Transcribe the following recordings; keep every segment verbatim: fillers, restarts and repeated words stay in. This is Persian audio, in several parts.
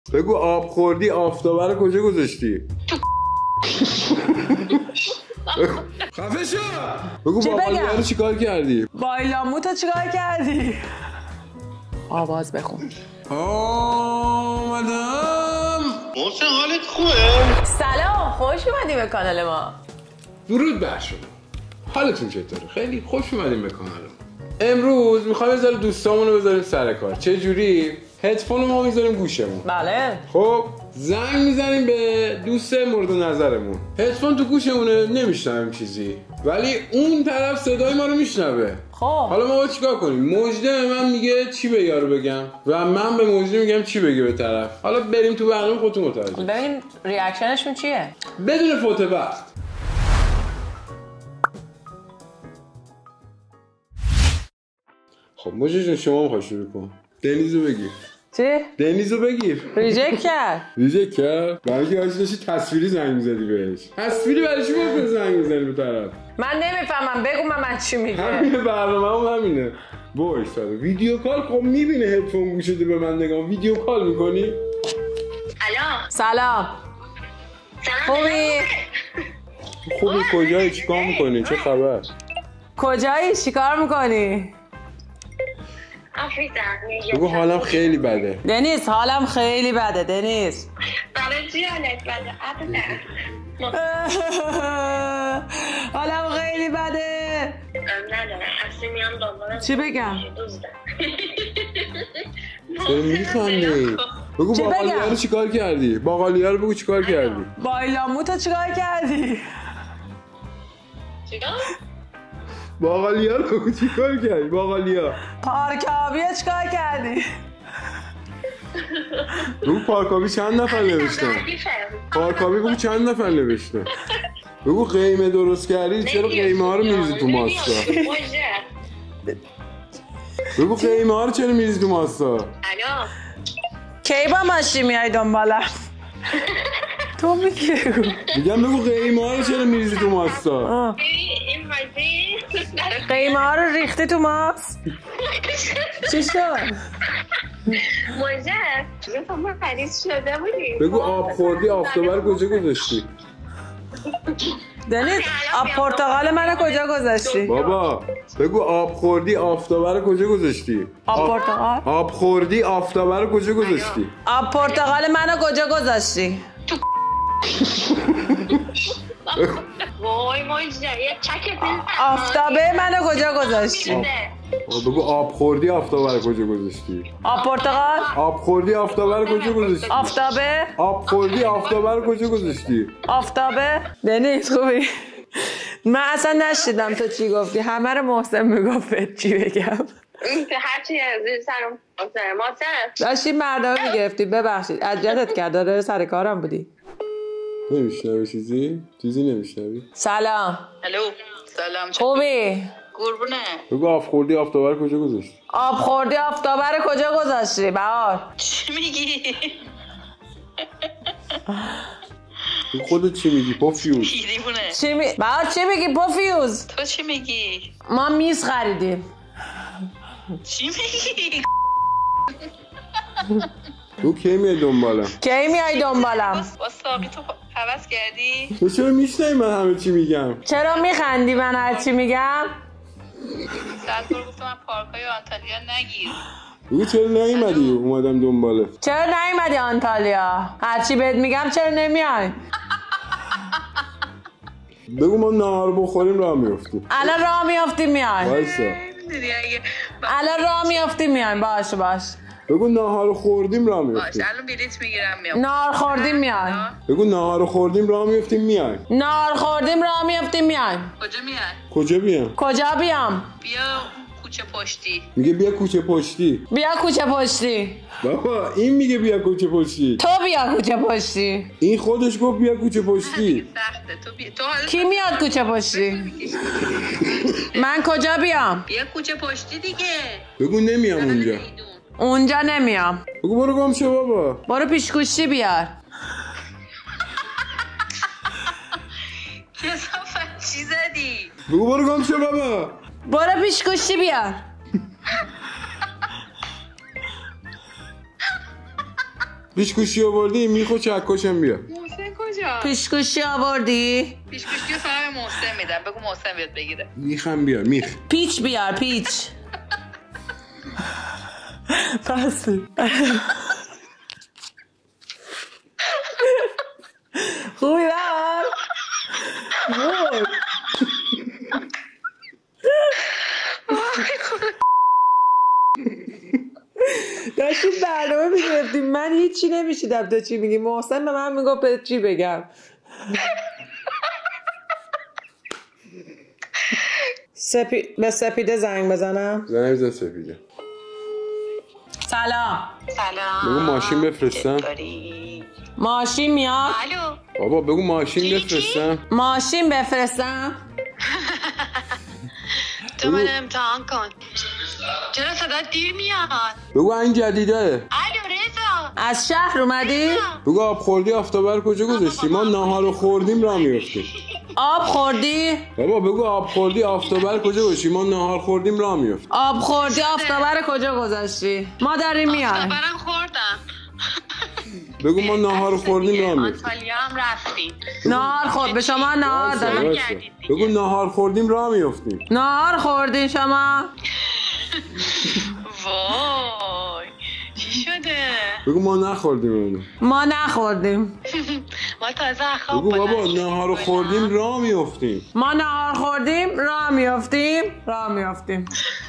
بگو آب خوردی آفتابه رو کجا گذاشتی؟ خفه شو! بگو باقالیه رو چیکار کردی؟ بایلاموتو چیکار کردی؟ آواز بخون. آمدم. محسن حالت خوبه؟ سلام، خوش اومدی به کانال ما. درود بر شما. حالتون چطوره؟ خیلی خوش اومدیم به کانال ما. امروز میخوایم بذاریم دوستامون رو بذاریم سر کار. چه جوری؟ هدفون ما میذاریم گوشمون. بله. خب زنگ میزنیم به دوست مورد نظرمون. هدفون تو گوشمونه، نمیشنویم چیزی، ولی اون طرف صدای ما رو میشنوه. خب حالا ما باید چیکار کنیم؟ مجده به من میگه چی به یارو بگم و من به مجده میگم چی بگه به طرف. حالا بریم تو برنامه، خودتون متوجه ببین ریاکشنشون چیه. بدون فوت وقت. خب مجده جون شما میخوای شروع کن. دنیزو بگیر. چی؟ دنیزو بگیر. ریجکت کرد. ریجکت کرد؟ برای که هاشی داشتی تصویری زنگ میزدی بهش. تصویری برای چی باید زنگ میزنی به طرف؟ من نمیفهمم، بگو من, من چی میگه. همینه برنامه هم همینه. باش ساده ویدیو کال. خب میبینه هدفون گوشته به من نگاه. ویدیو کال میکنی؟ الو سلام. خوبی؟ خوبی کجایی؟ چیکار میکنی؟ چه خبر؟ کجایی؟ چیکار میکنی؟ بگو حالم خیلی بده. دنیز حالم خیلی بده. دنیز برای چی حالت بده؟ حالم خیلی بده. ندارم اصلی میام دنبالم. چی بگم؟ چرا میخندی؟ بگو باقالیه رو چیکار کردی؟ باقالیه رو بگو چیکار کردی؟ بایلاموتو چیکار کردی؟ چیکار؟ باقالیه رو بگو چیکار کردی؟ باقالیه پارکابیه چیکار کردی؟ بگو پارکابی چند نفر نوشتن؟ پارکابی بگو چند نفر نوشتن؟ بگو قیمه درست کردی، چرا قیمه ها رو میریزی تو ماستا؟ بگو قیمه ها رو چرا میریزی تو ماستا؟ الو کی با ماشی میای دنبالم؟ تو میگی میگم بگو قیمه ها رو چرا میریزی تو ماستا؟ این مازی قیمه ها رو ریختی تو ماست؟ چی شد؟ موجه تو ما پریز شده بودیم. بگو آب خوردی آفتابه رو کجا گذاشتی؟ دنیز آب پرتقال منو کجا گذاشتی؟ بابا بگو آب خوردی آفتابه رو کجا گذاشتی؟ آب پرتقال؟ آب خوردی آفتابه رو کجا گذاشتی؟ آب پرتقال منو کجا گذاشتی؟ وای موجه یه چک بزن. آفتابه منو کجا گذاشتی؟ بگو آب خوردی آفتابه رو کجا گذاشتی؟ آب پرتقال؟ آب خوردی آفتابه رو کجا گذاشتی؟ آفتابه؟ آب خوردی آفتابه رو کجا گذاشتی؟ آفتابه؟ دنیز خوبی؟ من اصلا نشیدم تو چی گفتی. همه رو محسن میگفت چی بگم. هرچی از این سرم محسن داشتی مردمه میگرفتی. ببخشید اذیتت کرد. داره سر کارم بودی. نمیشنوی چیزی؟ چیزی نمیشنوی؟ سلام. الو سلام. خوبی؟ قربونه. بگو آب خوردی آفتابه رو کجا گذاشتی؟ آب خوردی آفتابه رو کجا گذاشتی بهار؟ چی میگی؟ خودت چی میگی پوفیوز؟ دیوونه. چی می... بهار چی میگی پوفیوز؟ تو چی میگی؟ ما میز خریدیم. چی میگی؟ تو کی میای دنبالم؟ کی میای دنبالم؟ با ساقی تو حوض کردی؟ تو چرا میشنوی من همه چی میگم؟ چرا میخندی من هر چی میگم؟ ساعت برو گفتم من پارکای آنتالیا نگیر. بگو چرا نیومدی اومدم دنباله؟ چرا نیومدی آنتالیا؟ هر چی بهت میگم چرا نمیای؟ بگو ما نهار بخوریم راه میافتیم. الان راه میافتیم میای. وایسا. الان راه میافتیم میای. باشه باش. بگو نهار خوردیم راه باش میافتیم. الان بلیت میگیرم میام. نار خوردیم میای. بگو نهار خوردیم راه میافتیم میای. نار خوردیم راه میافتیم میای. کجا میای؟ کجا بیام؟ کجا بیام؟ بیا کوچه پشتی. میگه بیا کوچه پشتی. بیا کوچه پشتی. بابا این میگه بیا کوچه پشتی. تو بیا کوچه پشتی. این خودش گفت بیا کوچه پشتی. سخته تو بیا. تو حالا کی میاد کوچه پشتی؟ من کجا بیام؟ بیا کوچه پشتی دیگه. بگو نمیام اونجا. اونجا نمیام. بگو برو گم شو بابا. برو پیشگوشتی بیار. کسافت چی زدی؟ بگو برو گم شو بابا. برو پیشگوشتی بیار. پیشگوشی آوردی میخو چکشم بیا. محسن کجا؟ پیشگوشی آوردی؟ پیشگوشی رو فقط به محسن میدم. بگو محسن بیاد بگیره. میخم بیار میخ. پیچ بیار پیچ. پس خوبی بر بود داشتیم برنامه میگرفتیم من هیچی نمیشیدم تو چی میگی محسن به من میگفت به چی بگم سپی... به سپیده زنگ بزنم زنگ بزن سپیده سلام سلام. بگو ماشین بفرستم ماشین میاد الو. بابا بگو ماشین بفرستم ماشین بفرستم تو من امتحان کن. چرا صدا دیر میاد؟ بگو این جدیده الو رضا. از شهر اومدی؟ بگو آب خوردی آفتابر کجا گذاشتی ما ناهار رو خوردیم را میفتیم آب خوردی؟ بابا بگو آب خوردی آفتابر کجا گذاشتی ما ناهار خوردیم را میفتیم آب خوردی آفتابر کجا گذاشتی؟ ما داریم میایم آفتابرم خوردم. بگو ما ناهار خوردیم را میفتیم آنتالیا هم رفتیم. نهار خورد به شما نهار دادم بگو ناهار خوردیم را میفتیم نهار خوردین شما؟ وای چی شده؟ بگو ما نخوردیم اونو ما نخوردیم ما تازه خواب بگو بابا بلند ناهار رو خوردیم را میفتیم ما نهار خوردیم راه میافتیم راه میافتیم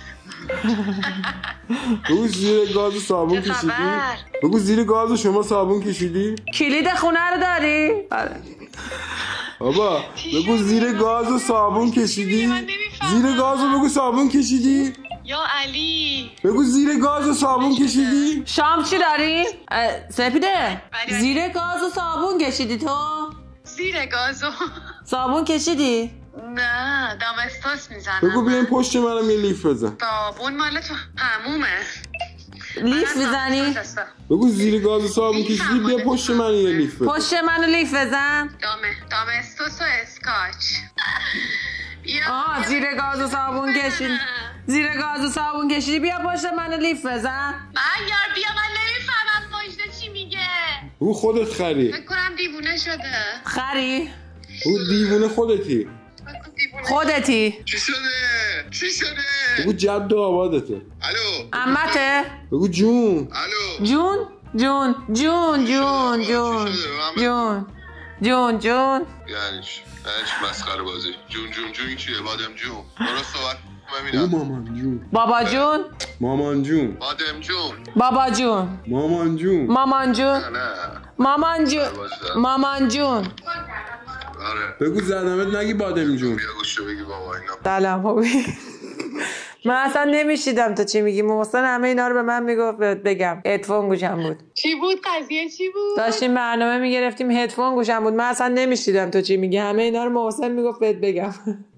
بگو زیر گاز صابون چه کشیدی خبر؟ بگو زیر گاز شما صابون کشیدی کلید خونه رو داری؟ آره. بابا بگو زیر گاز و صابون کشیدی من نمیفهمم. زیر گاز و بگو صابون کشیدی یا علی. بگو زیر گاز و صابون کشیدی شام چی داری؟ اه، سپیده بله. زیر گاز و صابون کشیدی تو؟ زیر گازو. صابون کشیدی؟ نه دامستاس میزنم. بگو بیاین پشت منم یه لیف بزن صابون مال تو همومه. لیف بزنی؟ بگو زیر گاز و صابون کشیدی بیا پشت من یه لیف بزن پشت منو لیف بزن دامه دامستوس و اسکاچ. بیا. آه زیر گاز و صابون کشیدی زیر گاز و صابون کشیدی بیا پشت منو لیف بزن من یار بیا من نمیفهمم پشت چی میگه. بگو خودت خری فکر کنم دیوونه شده. خری؟ بگو دیوونه خودتی فکر کنم دیوونه. خودتی چی شده؟ چی شده؟ بگو جد و آبادته الو عمته؟ بگو جون الو جون جون جون جون جون جون جون جون یعنی چی؟ یعنی چی مسخره بازی؟ جون جون جون چیه؟ بادم جون درست صحبت بگو ببینم. مامان جون بابا جون مامان جون بادم جون بابا جون مامان جون مامان جون نه نه مامان جون مامان جون آره بگو زدمت نگی بادم جون بیا گوشو بگی بابا اینا. سلام خوبی من اصلا نمیشیدم تو چی میگی محسن همه اینا رو به من میگفت بگم هدفون گوشم بود چی بود قضیه چی بود؟ داشتیم برنامه میگرفتیم هدفون گوشم بود من اصلا نمیشیدم تو چی میگی همه اینا رو محسن میگفت بهت بگم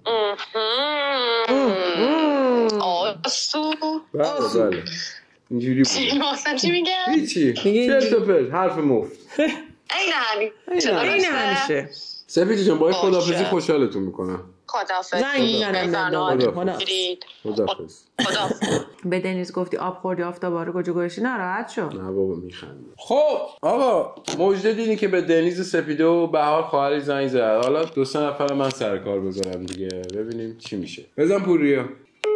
آسو. بله بله اینجوری بود محسن چی میگه؟ هیچی چرت و پرت حرف مفت این همین. این همیشه سپیدی جان با این خدافزی خوشحالتون میکنم خدافظ. زنگ میزنم خدافظ خدافظ به دنیز گفتی آب خوردی آفتابا رو کجا گذاشتی ناراحت شد نه بابا میخندم. خب آقا مجده دینی که به دنیز سپیده و بهار خواهرش زنگ زد حالا دو سه نفر من سر کار بذارم دیگه ببینیم چی میشه بزن پوریا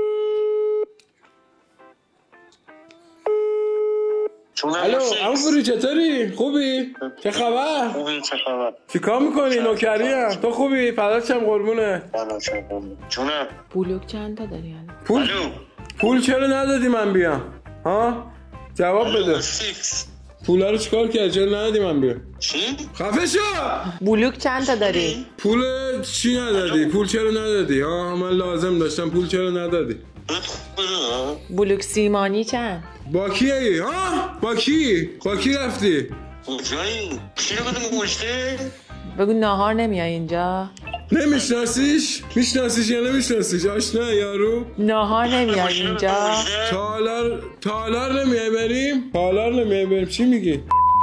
الو عمو پوری چطوری خوبی چه خبر خوبی چه خبر؟ چیکار میکنی نوکریم تو خوبی فدات شم قربونه جونم بلوک چند تا داری الان پول الو پول چرا ندادی من بیام ها جواب بده فیکس پولا رو چیکار کردی چرا ندادی من بیام چی؟ خفه شو بلوک چند تا داری پول چی ندادی پول چرا ندادی ها من لازم داشتم پول چرا ندادی بلوک سیمانی چند با کی ای ها با کی با کی رفتی کجایی؟ چی رو بدم گوشته؟ بگو ناهار نمیای اینجا نمیشناسیش میشناسیش یا نمیشناسیش آشنا یارو ناهار نمیای اینجا تالار تالار نمیای بریم تالار نمیای بریم چی میگی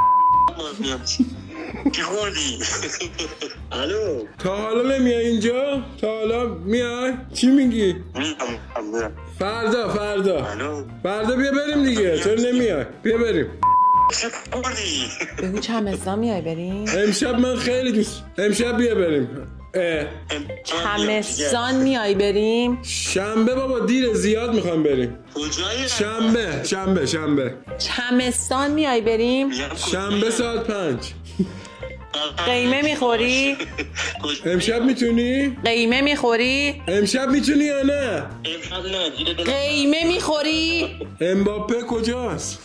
چی خوردی؟ الو تا حالا نمیای اینجا تا حالا میای چی میگی میام فردا فردا الو فردا بیا بریم دیگه چرا نمیای بیا بریم چه خوردی؟ بگو چمستان میای بریم؟ امشب من خیلی دوست امشب بیا بریم. اه. چمستان میای بریم؟ شنبه بابا دیر زیاد میخوام بریم. کجایی؟ شنبه شنبه شنبه چمستان میای بریم؟ شنبه ساعت پنج. قیمه میخوری؟ امشب میتونی؟ قیمه میخوری؟ امشب میتونی یا نه؟ امشب نه دیره دلم. قیمه میخوری؟ امباپه کجاست؟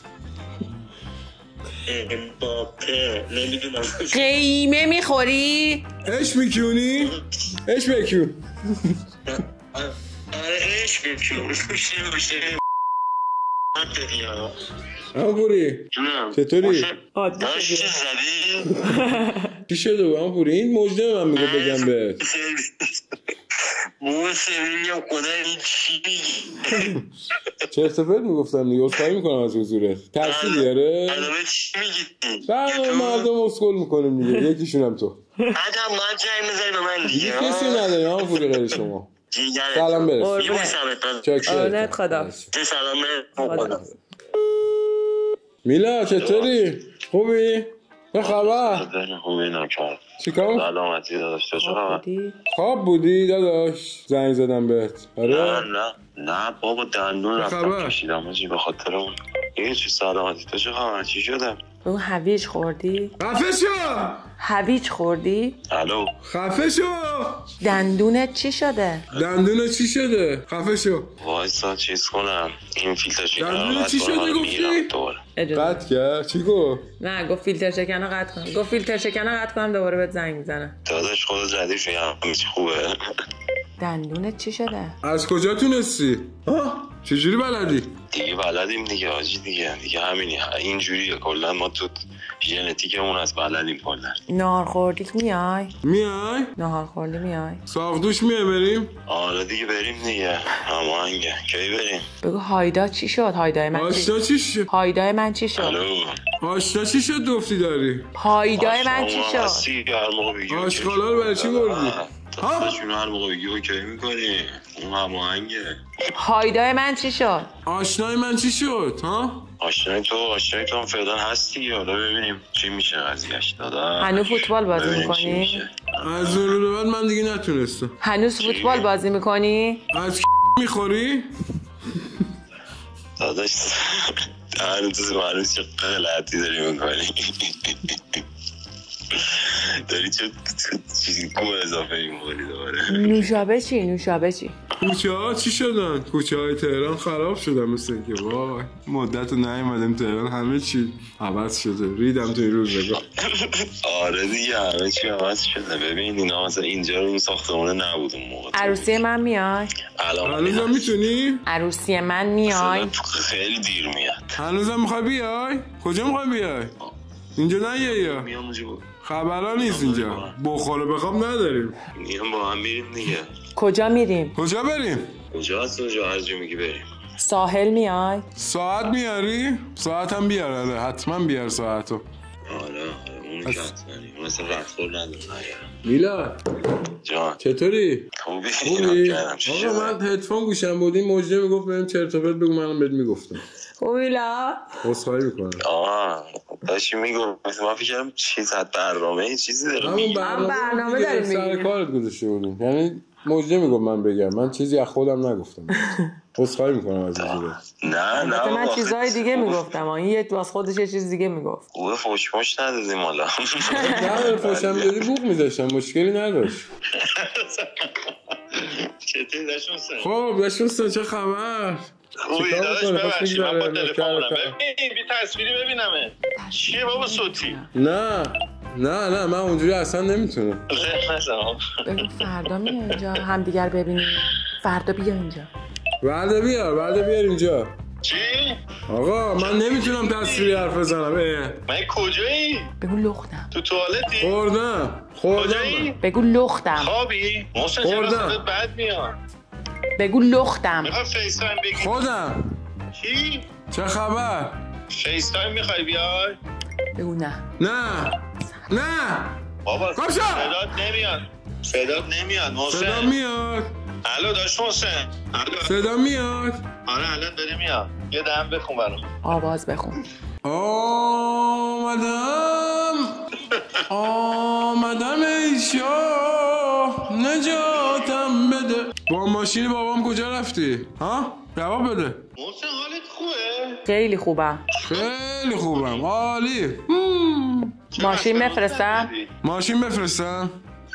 امباپه نمیدونم. قیمه میخوری؟ اش میکنی؟ اش بکن. آره اش بکن. میشه میشه. نتریا. اما پوری جونم. چطوری؟ داشتی زدی؟ چی شده بود اما پوری؟ این مجده من میگو بگم بهت. موسه میگم خدا این چی میگی؟ چه ارتفاعت میگفتم دیگه اصخایی میکنم از حضورت. ترسی بیاره؟ علامه چی میگی؟ بله مردم اسکول میکنیم دیگه یکیشون هم تو. آدم باید جای میذاری به من دیگه. کسی نداری اما پوری غیر شما. جیگرت. سلام برس. میبوسمت. چاکر. آنت خدا چه سلامه؟ خدا. میلا چطوری؟ خوبی؟ چه خبر؟ خوبی نکرد. چیکار؟ سلامتی داداش تو چه خبر؟ خواب بودی داداش؟ زنگ زدم بهت. نه آره؟ نه نه بابا دندون چه رفتم خبر؟ کشیدم آجی به خاطر اون. یه چی سلامتی تو چه خبر؟ چی شده؟ بگو هویج خوردی؟ خفه شو! هویج خوردی؟ الو خفه شو! دندونت چی شده؟ دندونه چی شده؟ خفه شو! وایسا چیز کنم این فیلتر شکنه دندون رو چی قطع شده کنم گفتی؟ میرم دوباره. قطع کرد؟ چی گفت؟ نه گفت فیلتر شکنه قطع کنم. گفت فیلتر شکنه قطع کنم دوباره بهت زنگ میزنم. داداش خودت ردیف میگم همه چی خوبه. دندونت چی شده؟ از کجا تونستی؟ ها؟ چجوری بلدی؟ دیگه بلدیم دیگه آجی دیگه دیگه همینی اینجوریه کلا ما تو ژنتیکمون از بلدیم کلا. نهار خوردی میای؟ میای؟ نهار خوردی میای؟ ساقدوش میای بریم؟ آره دیگه بریم دیگه هماهنگه کی بریم؟ بگو هایدا چی شد؟ هایدای من چی آشنا چی شد؟ هایدای من چی شد؟ الو آشنا چی شد دفتی داری؟ هایدای من چی آشنا شد؟ هستی هر موقع بگی اوکی. آشغالا رو برای چی بردی؟ ها؟ داداشون هر موقع بگی اوکی میکنی اون هماهنگه. هایدای من چی شد؟ آشنای من چی شد؟ ها؟ آشنای تو آشنای تو هم فعلا هستی حالا ببینیم چی میشه قضیهش داداش. هنوز فوتبال بازی ببینیم چی میکنی؟ میشه. از اون رو بعد من دیگه نتونستم. هنوز فوتبال بازی میکنی؟ از میخوری؟ داداش هنوز هنوز چه غلطی داری میکنی؟ داری چه چیزی کم اضافه میکنی دوباره؟ نوشابه چی؟ نوشابه چی؟ کوچه ها چی شدن؟ کوچه های تهران خراب شدن مثل اینکه وای مدت رو نیومدیم تهران همه چی عوض شده. ریدم تو این روزگار. آره دیگه همه چی عوض شده. ببین اینا مثلا اینجا رو اون ساختمونه نبود اون موقع. عروسی من میای؟ الان هنوزم میتونی؟ عروسی من میای؟ خیلی دیر میاد. هنوزم میخوای بیای؟ کجا میخوای بیای؟ اینجا نیای یا؟ میام اونجا با- خبرها نیست اینجا. بخور و بخواب نداریم. میام با هم میریم دیگه. کجا میریم؟ کجا بریم؟ کجا هست اونجا هر جا میگی بریم. ساحل میای؟ ساعت میاری؟ ساعت هم بیار آره حتما بیار ساعتو. آره آره اون که حتما اون اصلا رفتخور نداره. میلا جان چطوری؟ خوبی؟ خوبی؟ کردم چی آقا شده؟ من هدفون گوشم بودیم مجده میگفت بریم چرت و پرت بگو منم بهت میگفتم. خوبیلا؟ عذرخواهی میکنم. آه داشتی میگفت من فکر کردم چیز از برنامه یه چیزی داره همون میگه. برنامه, برنامه دیگه داریم سر میگیم. کارت گذاشته بودیم. یعنی مجده میگفت من بگم من چیزی از خودم نگفتم. عذرخواهی میکنم از اینجوری. نه نه من بابا. چیزای دیگه میگفتم این یه واس خودش یه چیز دیگه میگفت. خوبه فوش مش ندادیم حالا. نه فوشم دادی بوق میذاشتم مشکلی نداشت. چطوری داشتون سن؟ خب داشتون چه خبر؟ خوبی چیکار داداش می‌کنی؟ ببخشید من با نکرد، تلفنم نکرد. ببین بی تصویری ببینمه چیه بابا صوتی نه نه نه من اونجوری اصلا نمیتونم. بگو فردا میای اینجا همدیگر ببینیم. فردا بیا اینجا. بعد بیار بعد بیار اینجا. چی؟ آقا من نمیتونم تصویری حرف بزنم. اه. من کجایی؟ بگو لختم. تو توالتی؟ خوردم خوردم کجایی؟ بگو لختم. خوابی؟ محسن چرا خوردم. صدات بد میاد؟ بگو لختم. میخوای فیس تایم بگی؟ خودم چی؟ چه خبر؟ فیس تایم میخوای بیای؟ بگو نه. نه نه بابا گم شو! صدات نمیاد صدات نمیاد محسن صدا میاد الو داش محسن الو صدا میاد آره الان داری میاد یه دم بخون برام آواز بخون. آمدم آمدم ای شاه نجاتم بده. با ماشین بابام کجا رفتی؟ ها؟ جواب بده. محسن حالت خوبه؟ خیلی خوبم. خیلی خوبم. عالی. هم. ماشین بفرستم؟ ماشین بفرستم.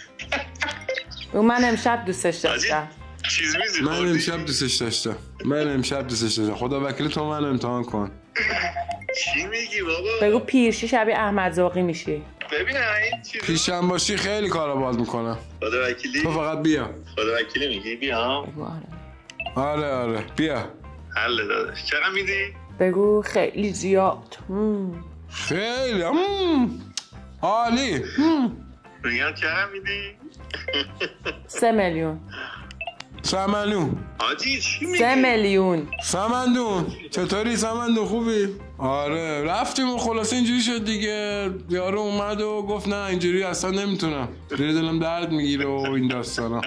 من امشب دوستش داشتم. چیز میزی من خوردی؟ امشب دوستش داشتم. من امشب دوستش داشتم. خدا وکیل تو من امتحان کن. چی میگی بابا؟ بگو پیرشی شبیه احمد ذوقی میشی. ببینم این چیز پیشم باشی خیلی کارا باز میکنم. خدا وکیلی؟ تو فقط بیا. خدا وکیلی میگی بیام؟ آره آره بیا. حل داداش چقدر میدی؟ بگو خیلی زیاد. هم. خیلی هم. عالی. هم. میگم چقدر میدی؟ سه میلیون. سمنو. حاجی چی میگی؟ سه میلیون. سمندون چطوری سمندون خوبی؟ آره رفتیم و خلاصه اینجوری شد دیگه. یارو اومد و گفت نه اینجوری اصلا نمیتونم. دل دلم درد میگیره و این داستانا.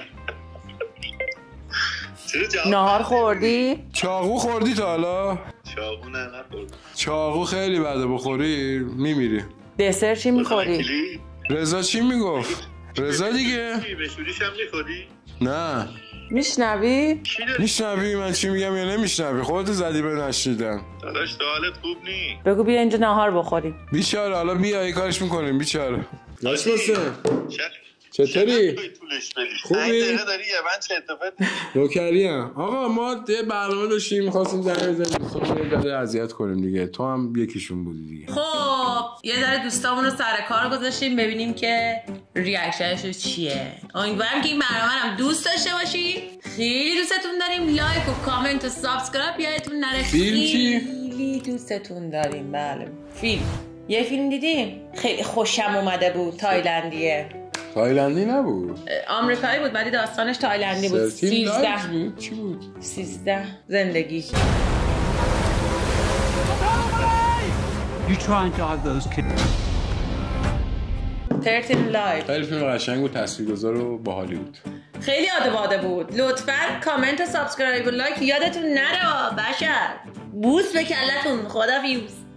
چرا جواب نهار خوردی؟ چاقو خوردی تا حالا؟ چاقو نه نخورد. چاقو خیلی بده بخوری میمیری. دسر چی خدا میخوری؟ وکیلی؟ رضا چی میگفت؟ رضا دیگه؟ چی بشوریش هم میخوری؟ نه میشنوی؟ چی داری؟ میشنوی من چی میگم یا نمیشنوی؟ خودت زدی به نشنیدن. داداش تو حالت خوب نی؟ بگو بیا اینجا نهار بخوریم. بیچاره حالا بیا یه کارش میکنیم بیچاره. داش حاجی، حسین چه- چطوری؟ چقدر توی طولش بدی؟ خوبی؟ پنج دقیقه داری یه من چه اتفاقی؟ نوکریم. آقا ما یه برنامه داشتیم میخواستیم زنگ بزنیم دوستان یه ذره اذیت کنیم دیگه. تو هم یکیشون بودی دیگه. خب یه ذره دوستامون رو سر کار گذاشتیم ببینیم که ریاکشنش چیه. امیدوارم که این برنامه هم دوست داشته باشید. خیلی دوستتون داریم. لایک و کامنت و سابسکرایب یادتون نره. فیلم چی؟ خیلی دوستتون داریم. بله فیلم. یه فیلم دیدیم خیلی خوشم اومده بود. تایلندیه. تایلندی نبود. آمریکایی بود ولی داستانش تایلندی بود. سیزده بود چی بود؟ سیزده زندگی. You trying to hide those kids? ترتین لایف. خیلی فیلم قشنگ و تاثیرگذار و باحالی بود. خیلی عاده باده بود. لطفاً کامنت و سابسکرایب و لایک یادتون نره بشر. بوس به کلتون. خدا فیوز.